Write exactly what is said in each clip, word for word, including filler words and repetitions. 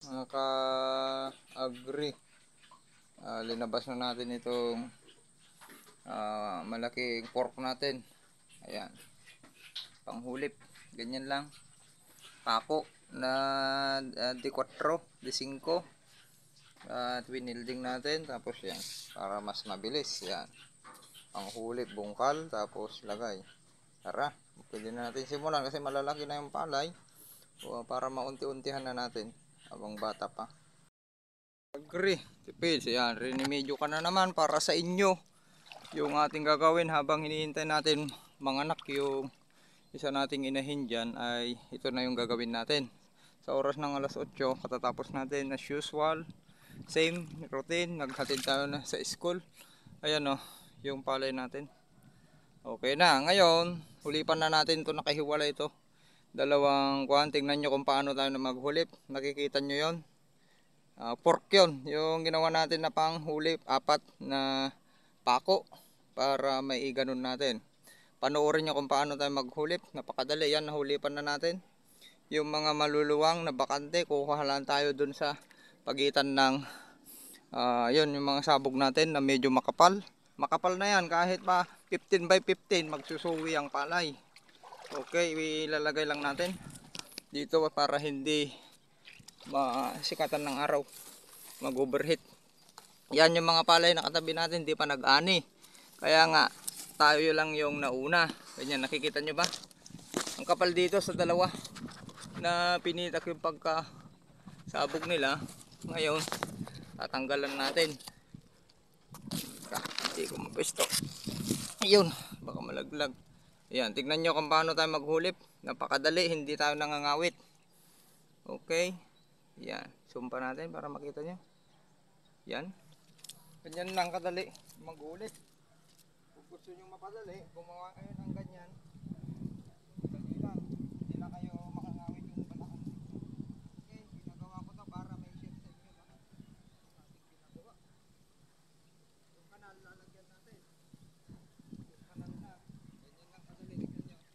mga ka-agree. Uh, linabas na natin itong uh, malaking pork natin. Ayan, panghulip, ganyan lang. Pako na uh, di kwatro, di singko. At uh, winilding natin, tapos yan, para mas mabilis. Yan, panghulip, bungkal, tapos lagay. Tara, pwede na natin simulan kasi malalaki na yung palay. O, para maunti-untihan na natin habang bata pa. Agree, tipid. Yan, rinimedyo ka na naman para sa inyo yung ating gagawin habang hinihintay natin manganak yung isa nating inahin dyan. Ay ito na yung gagawin natin sa oras ng alas otso. Katatapos natin as usual, same routine, naghatid tayo na sa school. Ayan o, yung palay natin. Okay na, ngayon hulipan na natin ito. Nakahiwala ito, dalawang kuhan. Tingnan nyo kung paano tayo na maghulip. Nakikita nyo yon. Uh, pork yun, yung ginawa natin na panghulip, apat na pako para may iganon natin. Panoorin nyo kung paano tayo maghulip. Napakadali yan, nahulipan na natin yung mga maluluwang na bakante. Kukuha lang tayo dun sa pagitan ng uh, yun, yung mga sabog natin na medyo makapal. Makapal na yan, kahit pa fifteen by fifteen magsusuwi ang palay. Okay, ilalagay lang natin dito para hindi masikatan ng araw, mag overheat. Yan yung mga palay na katabi natin, hindi pa nag-ani, kaya nga tayo lang yung nauna. Ganyan, nakikita nyo ba ang kapal dito sa dalawa na pinitak yung pagka sabog nila. Ngayon tatanggalan natin. Hindi ko mapesto, ayun, baka malaglag. Ayan, tignan nyo kung paano tayo maghulip. Napakadali, hindi tayo nangangawit. Okay, yan, zoom pa natin para makita nyo. Yan, ganyan lang kadali maghulip. Kung gusto nyo mapadali, gumawa kayo ng ganyan. Dali lang, hindi na kayo makangawit yung balahan. Okay, ginagawa ko to para may share sa inyo lahat ating ginagawa. Yung kanal lalagyan natin, yung kanal na ganyan lang kadali. Tignan nyo.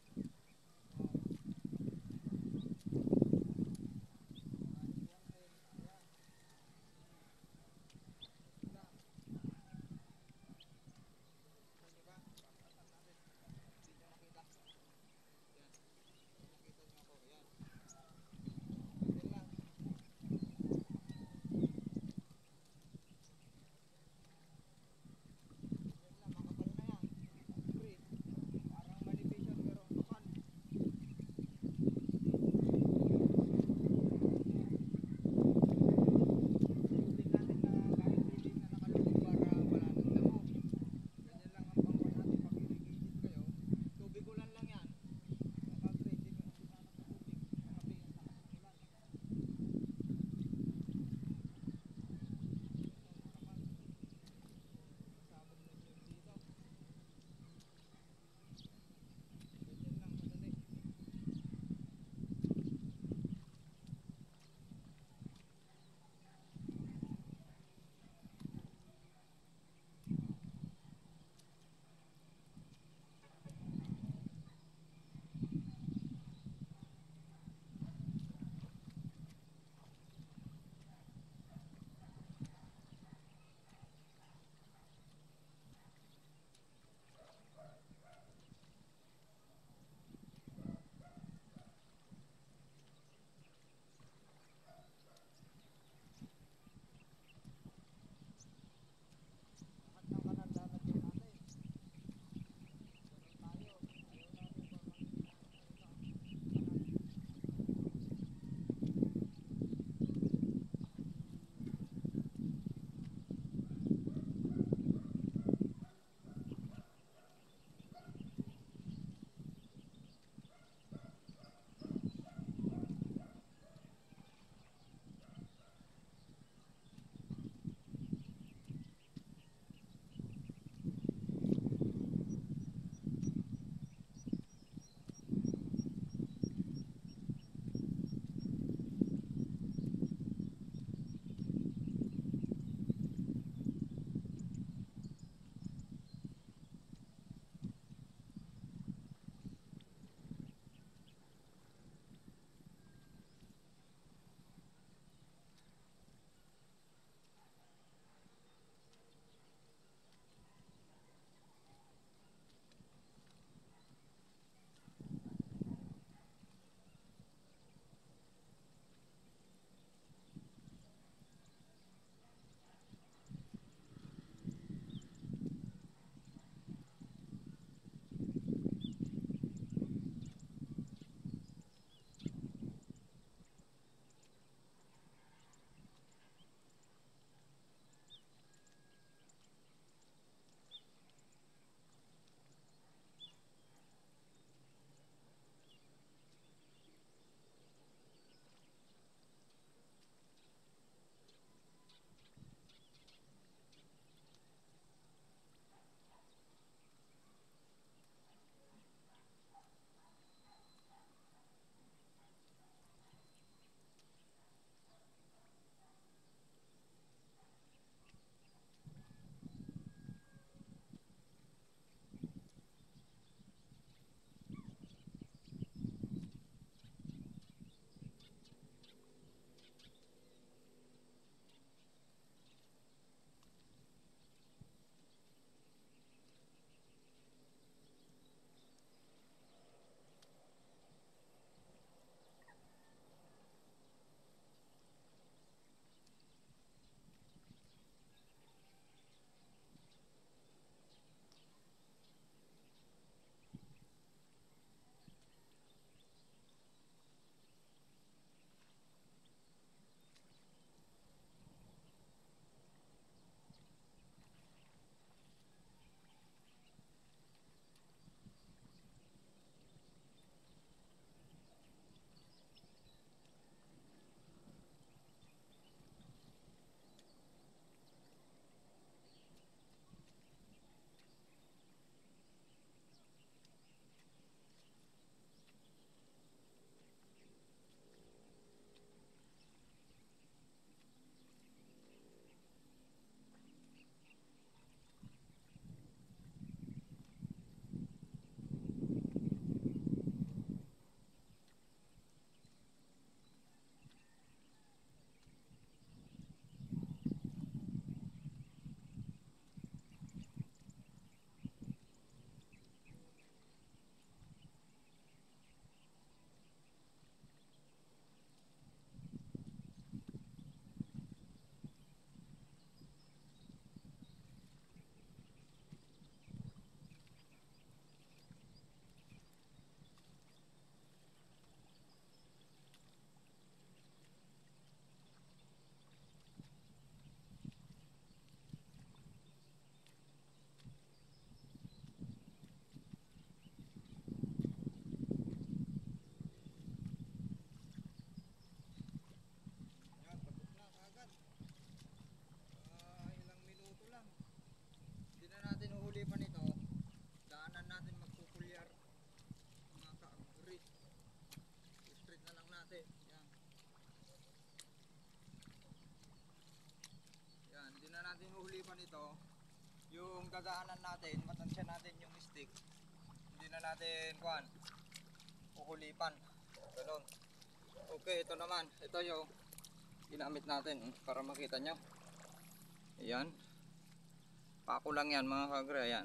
hulipan ito, yung dadaanan natin, matansya natin yung stick. Hindi na natin kuhan, uhulipan. Ganun. Okay, ito naman. Ito yung ginamit natin para makita nyo. Ayan. Pako lang yan mga kagre. Ayan.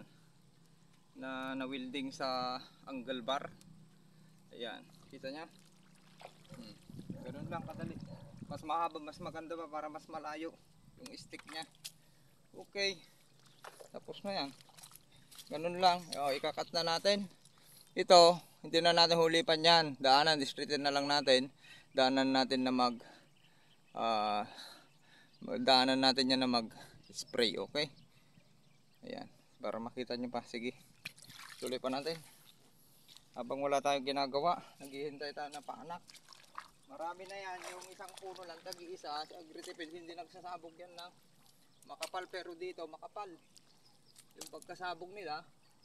Na na-welding sa angle bar. Ayan. Kita nyo? Hmm. Ganun lang kadali. Mas mahaba, mas maganda pa para mas malayo yung stick nya. Okay. Tapos na yan. Ganun lang. O, ikakat na natin. Ito, hindi na natin hulipan yan. Daanan, distritin na lang natin. Daanan natin na mag uh, daanan natin yan na mag spray. Okay. Ayan. Para makita nyo pa. Sige. Tuloy pa natin. Habang wala tayong ginagawa, naghihintay tayo na paanak. Marami na yan. Yung isang puno lang, tag-iisa. Si Agritipid, hindi nagsasabog yan ng makapal. Pero dito, makapal. Yung pagkasabog nila,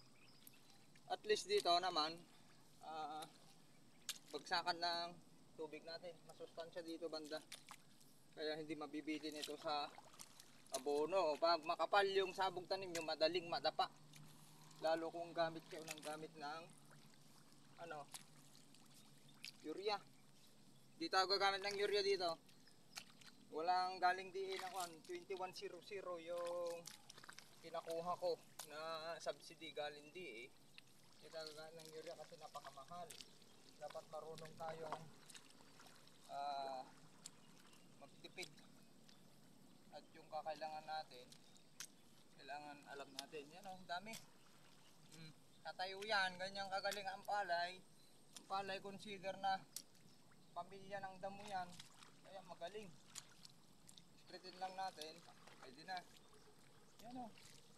at least dito naman, uh, bagsakan ng tubig natin. Masustansya dito banda. Kaya hindi mabibitin ito sa abono. Pag makapal yung sabog tanim nyo, madaling madapa. Lalo kung gamit kayo ng gamit ng ano, urea. Di tayo gagamit ng urea dito. Walang galing diin ako, twenty-one hundred yung kinakuha ko na subsidy galing di eh. Di tayo gagamit ng urea kasi napakamahal. Dapat marunong tayong uh, magtipid. At yung kakailangan natin, kailangan alam natin. Yan o, dami. Hmm. Katayo yan, ganyan kagaling ang palay. Ang palay consider na pamilya ng damo yan. Kaya magaling. Straighten lang natin. Pwede na. Yan o.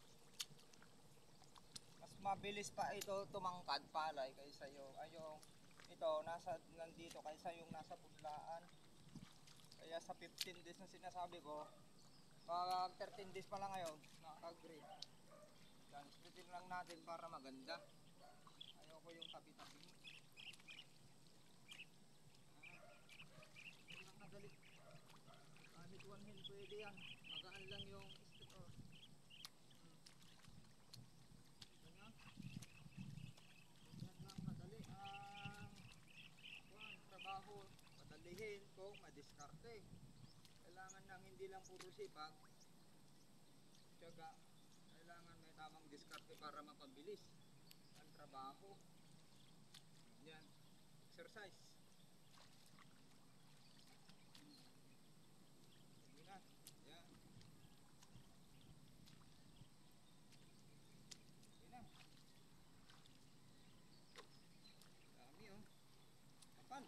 Mas mabilis pa ito tumangkad palay kaysa yung, ay yung ito nasa nandito kaysa yung nasa pudlaan. Kaya sa fifteen days na sinasabi ko, pag thirteen days pa lang ngayon, nakaka-agree. Yan, straighten lang natin para maganda. Ayoko yung tabi-tabi. Ah, madali. Kahit one hand pwede yan. Magaan lang yung stick. Oh. Hmm. Ganyan. Ganyan lang kadali ang uh, trabaho. Madalihin kung madiskarte. Kailangan lang hindi lang puro sipag. Tiyaga. Kailangan may tamang diskarte para mapabilis ang trabaho. Yan. Exercise. Sige na. Yan. Sige na. Dami oh. Kapal.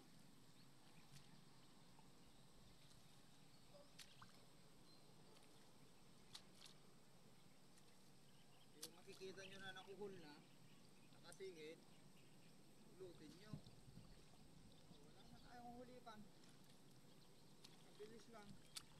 Yung makikita nyo na nakuhul na, nakasingit, ulutin nyo. Wala na tayong hulipan. Mabilis lang.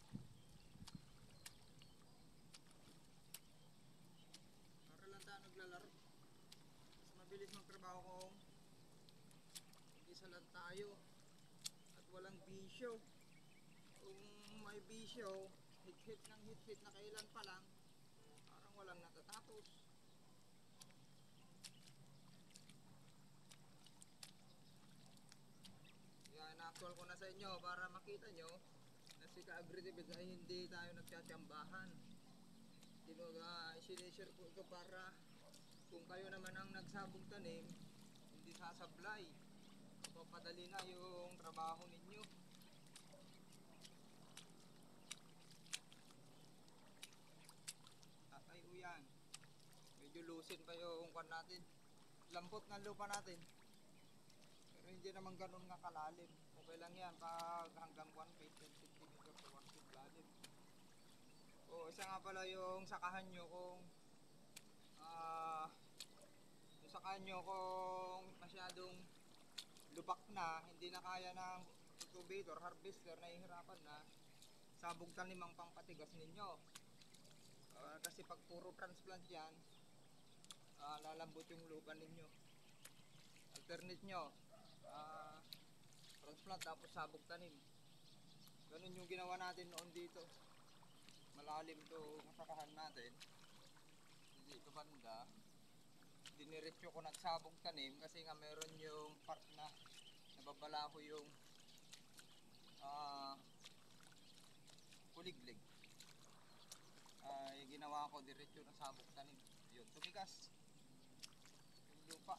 Para lang tayo naglalaro. Mas mabilis magtrabaho kung isa lang tayo at walang bisyo. Kung may bisyo, hit-hit ng hit-hit na kailan pa lang, parang walang natatapos. Yan, na-actual ko na sa inyo para makita nyo na si Ka-Agritipid ay hindi tayo nagtsatsambahan. Uh, sinishare ko ito para kung kayo naman ang nagsabog tanim, hindi sasablay. Papadali na yung trabaho ninyo. Tatayo yan. Medyo loosen pa yung kwan natin. Lambot ng lupa natin. Pero hindi naman ganun nga kalalim. Okay lang yan pag hanggang one feet, ten centimeters to one feet lalim. O isa nga pala yung sakahan nyo kung uh, yung sakahan nyo kung masyadong lubak na, hindi na kaya ng cultivator, harvester, nahihirapan na, sabog tanim ang pampatigas ninyo. Uh, kasi pag puro transplant yan, uh, lalambot yung lupa ninyo. Alternate nyo, uh, transplant tapos sabog tanim. Ganun yung ginawa natin noon dito. malalim to masakahan natin. Dito banda, diniretso ko nagsabog tanim kasi nga meron yung part na nababala ko yung uh, kuliglig. Ay uh, ginawa ko diretso na sabog tanim. Yun, tumigas yung lupa.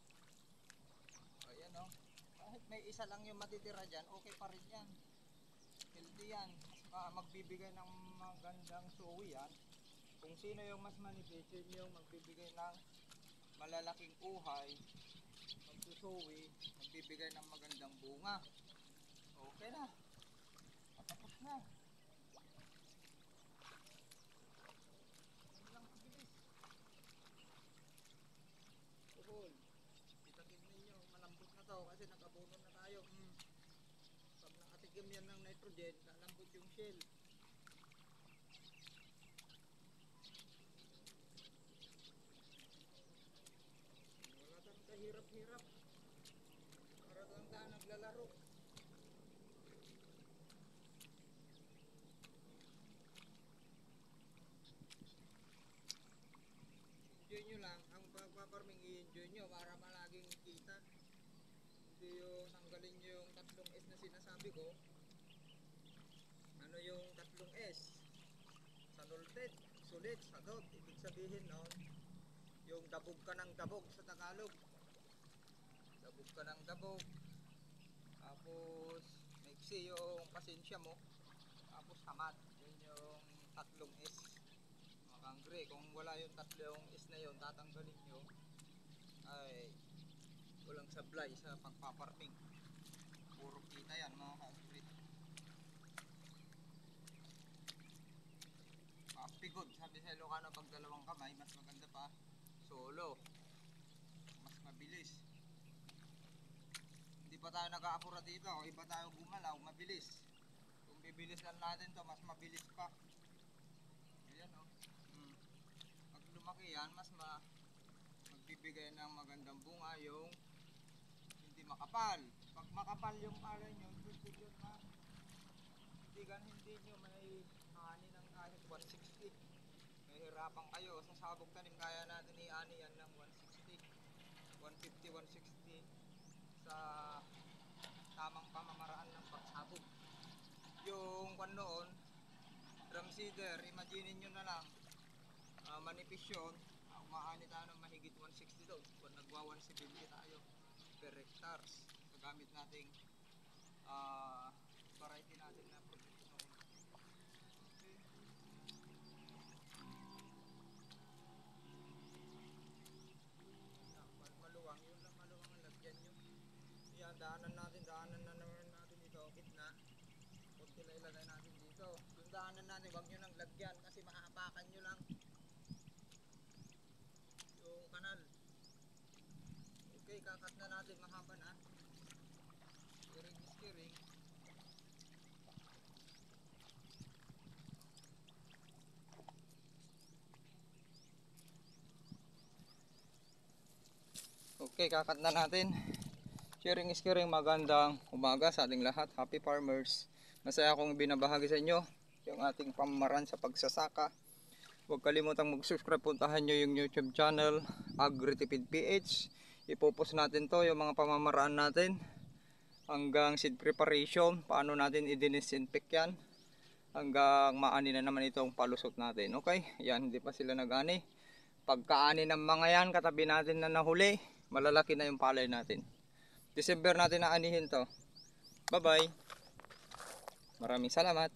Ayan o, oh. Kahit may isa lang yung matitira dyan, okay pa rin yan. Healthy yan. Mas magbibigay ng magandang suwi yan. Kung sino yung mas manipis, yun yung magbibigay ng malalaking uhay, magsusuwi, magbibigay ng magandang bunga. Okay na. Patapos na. Ano lang kabilis. Tuhol. Itakin ninyo, malambot na to kasi nakabuno na tayo. Hmm. Pag nakatikim yan ng nitrogen, lalambot yung shell. Hirap-hirap para lang tayo naglalaro. Enjoy nyo lang ang pagpaparming, i-enjoy nyo para malaging kita. Hindi yung tanggalin nyo yung tatlong S na sinasabi ko. Ano yung tatlong S? Salulted, sulit, sadot. Ibig sabihin nun, yung dabog ka ng dabog sa Tagalog. Dabog ka ng dabog, tapos maiksi yung pasensya mo, tapos tamad. Yun yung tatlong S mga kangre. Kung wala yung tatlong S na yun, tatanggalin nyo, ay walang sablay sa pagpaparming. Puro kita yan mga kangre. Mapigod, sabi sa Ilocano, pag dalawang kamay mas maganda pa solo, mas mabilis. Hindi pa tayo nag-aapura dito, iba tayo gumalaw, mabilis. Kung bibilis lang natin to, mas mabilis pa. Ayan o. Oh. Hmm. Pag lumaki yan, mas ma magbibigay ng magandang bunga yung hindi makapal. Pag makapal yung palay nyo, hindi yun ha. Hindi gan hindi nyo may ani ng kahit one sixty. Mahirapan kayo sa sabog tanim, kaya natin i-ani yan ng one sixty, one fifty, one sixty sa tamang pamamaraan ng pagsabog. Yung kwan noon, drum seeder, imagine nyo na lang, uh, manipis yun, uh, umaani tayo ng mahigit one sixty doon, kung nagwa one seventy tayo per hectares. So gamit nating uh, variety natin na product noon. Okay. Maluwang, yun lang maluwang ang lagyan nyo. Yan, daanan natin, daanan na naman natin dito, gitna. Kunti na ilagay natin dito. Yung daanan natin, huwag nyo nang lagyan kasi maapakan nyo lang yung kanal. Okay, kakat na natin, mahaba na. Skiring, skiring. Okay, kakat na natin. Sharing is caring, magandang umaga sa ating lahat. Happy farmers. Masaya akong binabahagi sa inyo yung ating pamamaraan sa pagsasaka. Huwag kalimutang mag-subscribe, puntahan nyo yung YouTube channel Agritipid P H. Ipopost natin to, yung mga pamamaraan natin hanggang seed preparation, paano natin i-disinfect yan hanggang maani na naman itong palusot natin. Okay, yan, hindi pa sila nag-ani. Pagkaani ng mga yan, katabi natin na nahuli, malalaki na yung palay natin. December natin na anihin to. Bye bye. Maraming salamat.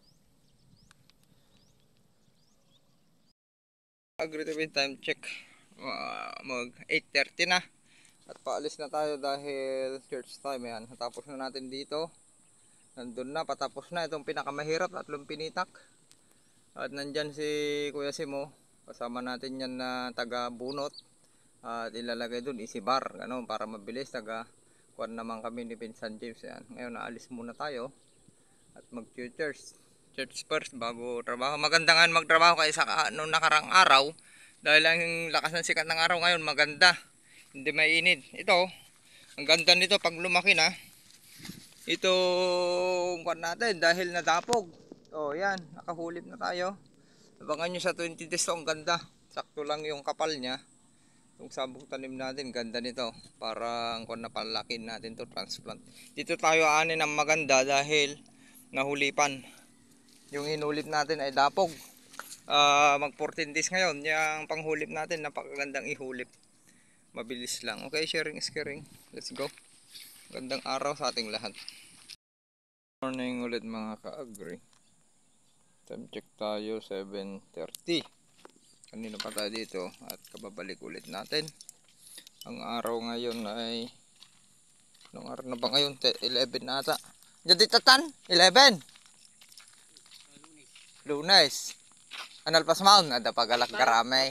Agritipid time check. Uh, mag eight thirty na. At paalis na tayo dahil church time yan. Tapos na natin dito. Nandun na, patapos na. Itong pinakamahirap, tatlong pinitak. At nandyan si Kuya Simo. Kasama natin yan na taga bunot. At ilalagay dun isibar. Ganun, para mabilis. Taga kuwan naman kami ni Pinsan James yan. Ngayon naalis muna tayo at mag-church church first bago trabaho. Maganda nga magtrabaho kaysa noong nakarang araw dahil ang lakas ng sikat ng araw ngayon maganda, hindi mainit. Ito, ang ganda nito pag lumaki na. Ito kuwan natin dahil nadapog. Oh, yan. Nakahulip na tayo. Abangan nyo sa twenty days to. Ang ganda. Sakto lang yung kapal niya. Yung sabong tanim natin, ganda nito. Parang kung napalakin natin to transplant. Dito tayo aanin ng maganda dahil nahulipan. Yung inulip natin ay dapog. Uh, mag fourteen days ngayon. Yung panghulip natin, napakagandang ihulip. Mabilis lang. Okay, sharing is caring. Let's go. Gandang araw sa ating lahat. Morning ulit mga ka-agri. Time check tayo seven thirty. Kanina pa tayo dito at kababalik ulit natin. Ang araw ngayon ay anong araw na ba ngayon? eleven ata. Jadi tatan? eleven? Lunes. Anal pas maun? Ada pagalak karame.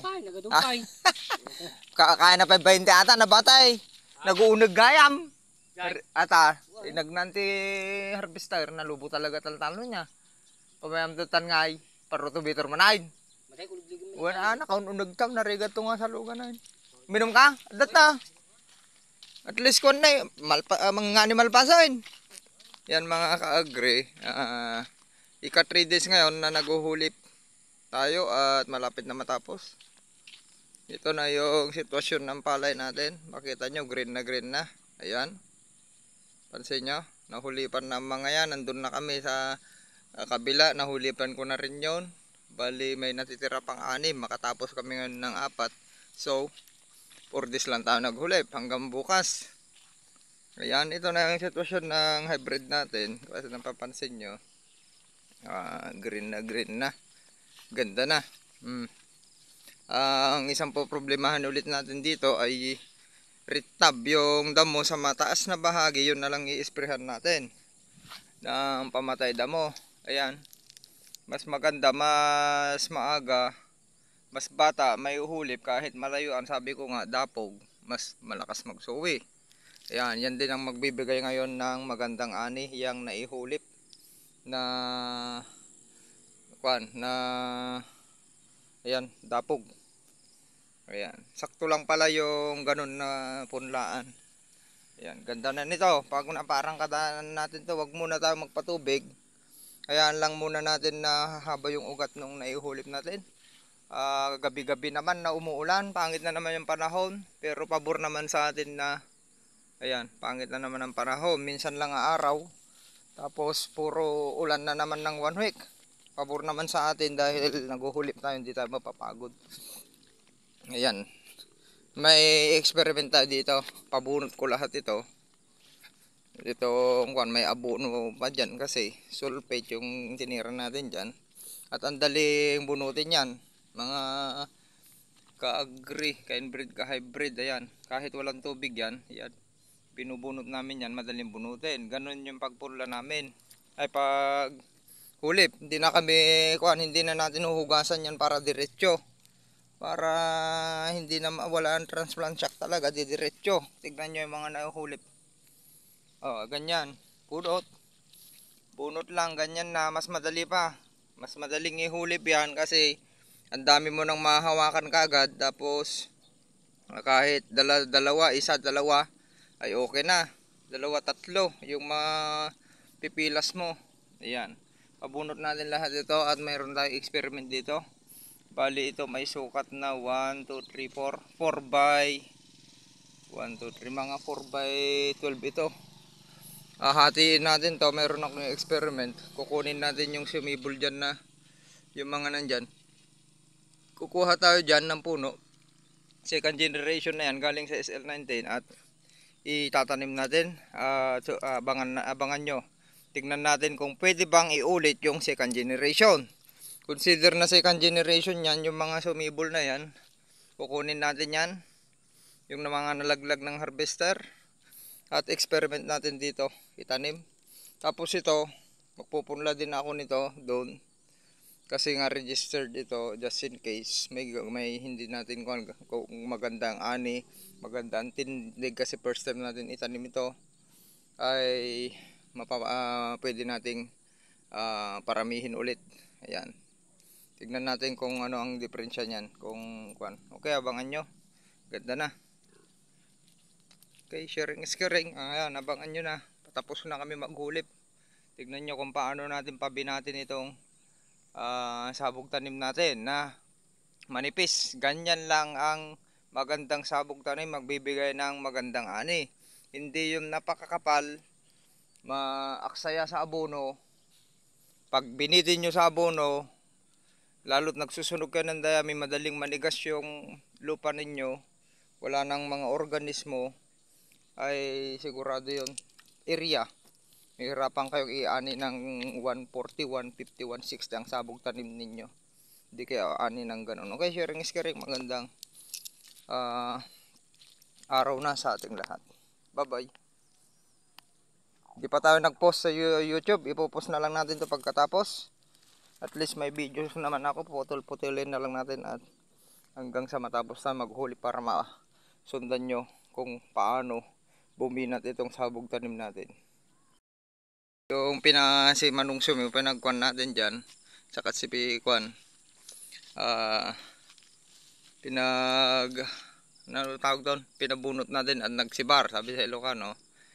Kakain na pa twenty ata na batay. Nag-uunag gayam. Ata, nagnanti harvester na lubo talaga taltalo niya. Pamayam tutan ngay, paruto bitor manain. Wala na, kaun unagtam, narigat to nga sa lugan na. Minom ka? Adat na. At least kung na, malpa, uh, mga animal pasain. Yan mga ka-agri. Uh, ika three days ngayon na naguhulip tayo at malapit na matapos. Ito na yung sitwasyon ng palay natin. Makita nyo, green na green na. Ayan. Pansin nyo, nahulipan na mga yan. Nandun na kami sa uh, kabila. Nahulipan ko na rin yun. Bali may natitira pang anim. Makatapos kami ngayon ng apat. So, four days lang tayo naghulip hanggang bukas. Ayan, ito na yung sitwasyon ng hybrid natin. Kasi napapansin nyo, uh, green na green na. Ganda na. Hmm. Uh, ang isang po problemahan ulit natin dito ay ritab, yung damo sa mataas na bahagi, yun na lang i-sprayhan natin ng pamatay damo. Ayan, mas maganda, mas maaga, mas bata may uhulip kahit malayuan. Sabi ko nga, dapog mas malakas magsuwi. Ayan, yan din ang magbibigay ngayon ng magandang ani, yang naihulip na kwan na ayan, dapog. Ayan, sakto lang pala yung ganun na punlaan. Ayan, ganda na nito. Pag naparang kadaanan natin to, wag muna tayo magpatubig. Ayan lang muna natin na haba yung ugat nung naihulip natin. Uh, gabi-gabi naman na umuulan, pangit na naman yung panahon. Pero pabor naman sa atin na, ayan, pangit na naman ang panahon. Minsan lang ang araw, tapos puro ulan na naman ng one week. Pabor naman sa atin dahil naguhulip tayo, hindi tayo mapapagod. Ayan, may experiment tayo dito. Pabunot ko lahat ito. Ito kung may abono pa dyan kasi sulfate yung tinira natin dyan. At ang daling bunutin yan, mga ka-agri, ka-inbreed, ka-hybrid. Ayan, kahit walang tubig yan, ayan, binubunot namin yan, madaling bunutin. Ganun yung pagpula namin. Ay pag hulip, hindi na kami, kuan, hindi na natin uhugasan yan para diretso. Para hindi na mawala ang transplant shock talaga, didiretso. Tignan nyo yung mga nahuhulip. Oh, ganyan. Bunot. Bunot lang, ganyan na. Mas madali pa. Mas madaling ihulip yan kasi ang dami mo nang mahahawakan kagad. Tapos kahit dala, dalawa, isa, dalawa ay okay na. Dalawa, tatlo yung mapipilas mo. Ayan. Pabunot natin lahat ito at mayroon tayong experiment dito. Bali ito may sukat na one, two, three, four. four by one, two, three. Mga four by twelve ito. Ah, hatiin natin to. Meron akong experiment. Kukunin natin yung sumibol dyan na yung mga nandyan. Kukuha tayo dyan ng puno. Second generation na yan. Galing sa S L nineteen. At itatanim natin. Uh, so, uh, abangan, abangan nyo. Tignan natin kung pwede bang iulit yung second generation. Consider na second generation yan, yung mga sumibol na yan. Kukunin natin yan, yung mga nalaglag ng harvester. At experiment natin dito, itanim. Tapos ito, magpupunla din ako nito doon. Kasi nga registered ito, just in case. May, may hindi natin kung, kung maganda ang ani, maganda ang tindig. Kasi first time natin itanim ito, ay mapa, uh, pwede nating uh, paramihin ulit. Ayan. Tignan natin kung ano ang diferensya niyan. Kung kuan. Okay, abangan nyo. Ganda na. Okay, sharing is caring. Ayan, abangan nyo na. Patapos na kami maghulip. Tignan nyo kung paano natin pabinatin itong ah, sabog tanim natin na manipis. Ganyan lang ang magandang sabog tanim, magbibigay ng magandang ani. Hindi yung napakakapal, maaksaya sa abono. Pag binitin nyo sa abono, lalo't nagsusunog ka ng dayami, madaling manigas yung lupa ninyo, wala nang mga organismo, ay sigurado yun area. Mahirapan kayong i-ani ng one forty, one fifty, one sixty ang sabog tanim ninyo. Hindi kayo ani ng ganun. Okay, sharing is caring. Magandang uh, araw na sa ating lahat. Bye bye. Di pa tayo nag-post sa YouTube, ipopost na lang natin to pagkatapos. At least may videos naman ako, putol-putulin na lang natin at hanggang sa matapos na maghuli para masundan nyo kung paano buminat itong sabog tanim natin. Yung pina si Manungsum, yung pinagkuhan natin dyan, saka si Pikwan, uh, pinag, ano tawag doon, pinabunot natin at nagsibar, sabi sa Ilocano.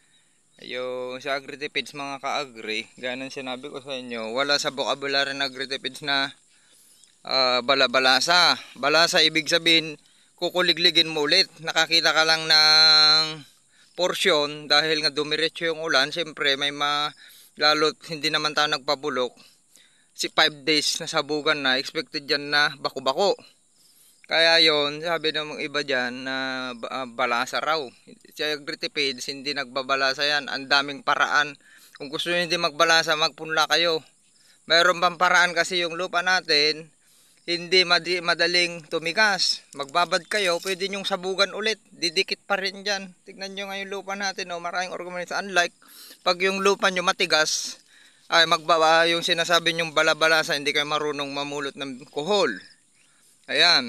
Yung sa agritipeds mga ka-agri, ganun sinabi ko sa inyo, wala sa vocabulary ng agritipeds na uh, bala-balasa. Balasa ibig sabihin, kukuligligin mo ulit. Nakakita ka lang ng porsyon dahil nga dumiretso yung ulan, siyempre may ma lalo't hindi naman tayo nagpabulok. Si five days na sabugan na, expected dyan na bako-bako. Kaya yon sabi ng mga iba dyan na uh, balasa raw. Sa agritipeds, hindi nagbabalasa yan. Ang daming paraan. Kung gusto nyo hindi magbalasa, magpunla kayo. Mayroon bang paraan kasi yung lupa natin, hindi madaling tumigas. Magbabad kayo, pwede nyong sabugan ulit. Didikit pa rin dyan. Tignan nyo nga yung lupa natin, oh, maraming organismo. Unlike, pag yung lupa nyo matigas, ay magbaba yung sinasabi nyong balabalasa, hindi kayo marunong mamulot ng kuhol. Ayan.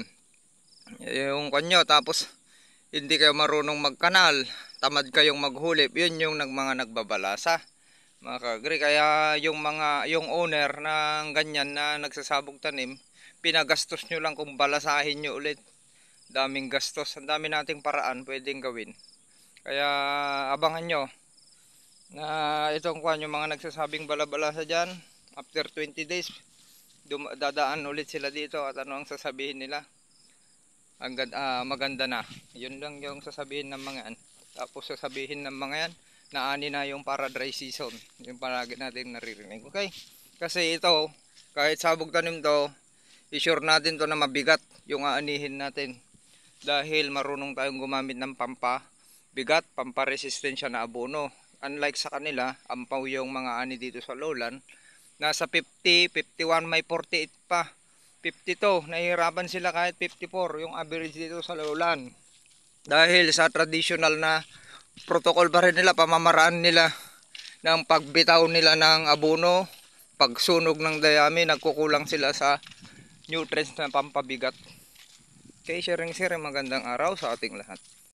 Yung kanyo, tapos hindi kayo marunong magkanal, tamad kayong maghulip, yun yung nag, mga nagbabalasa. Mga kagri, kaya yung mga, yung owner ng ganyan na nagsasabog tanim, pinagastos nyo lang kung balasahin nyo ulit. Daming gastos, ang dami nating paraan pwedeng gawin. Kaya abangan nyo na itong kwan, yung mga nagsasabing balabalasa dyan, after twenty days, dadaan ulit sila dito at ano ang sasabihin nila. Ang uh, maganda na. Yun lang yung sasabihin ng mga yan. Tapos sasabihin ng mga yan, na ani na yung para dry season. Yung palagi natin naririnig. Okay? Kasi ito, kahit sabog tanim to, i-sure natin to na mabigat yung aanihin natin. Dahil marunong tayong gumamit ng pampa bigat, pampa-resistensya na abono. Unlike sa kanila, ampaw yung mga ani dito sa lowland. Nasa fifty, fifty-one, may forty-eight pa. fifty-two, nahihirapan sila kahit fifty-four yung average dito sa lowland. Dahil sa traditional na protocol pa rin nila, pamamaraan nila ng pagbitaw nila ng abono, pagsunog ng dayami, nagkukulang sila sa nutrients na pampabigat. Okay, sharing sharing, magandang araw sa ating lahat.